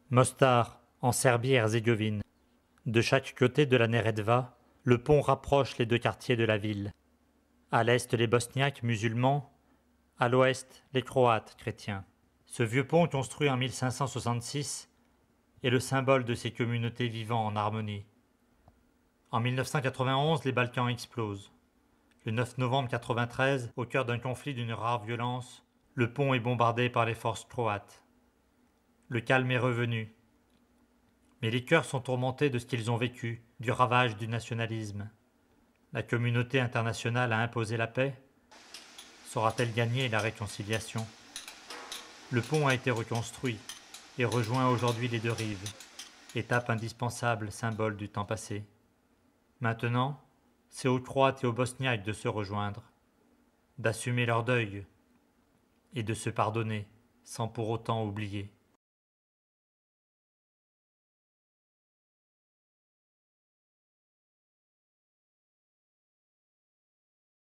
Mostar, en Serbie-Herzégovine. De chaque côté de la Neretva, le pont rapproche les deux quartiers de la ville. À l'est, les Bosniaques musulmans, à l'ouest, les Croates chrétiens. Ce vieux pont, construit en 1566, est le symbole de ces communautés vivant en harmonie. En 1991, les Balkans explosent. Le 9 novembre 1993, au cœur d'un conflit d'une rare violence, le pont est bombardé par les forces croates. Le calme est revenu. Mais les cœurs sont tourmentés de ce qu'ils ont vécu, du ravage du nationalisme. La communauté internationale a imposé la paix. Saura-t-elle gagner la réconciliation? Le pont a été reconstruit et rejoint aujourd'hui les deux rives, étape indispensable, symbole du temps passé. Maintenant, c'est aux Croates et aux Bosniaques de se rejoindre, d'assumer leur deuil et de se pardonner sans pour autant oublier.